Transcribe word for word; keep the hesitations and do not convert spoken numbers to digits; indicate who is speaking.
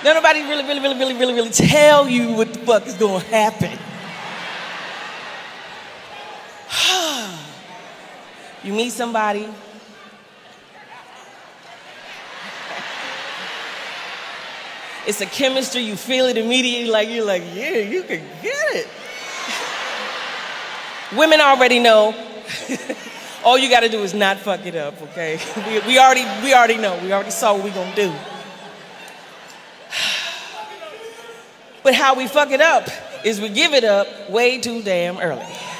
Speaker 1: Don't nobody really, really, really, really, really, really tell you what the fuck is gonna happen. You meet somebody. It's a chemistry, you feel it immediately, like you're like, yeah, you can get it. Women already know. All you gotta do is not fuck it up, okay? We, we, already, we already know, we already saw what we gonna do. But how we fuck it up is we give it up way too damn early.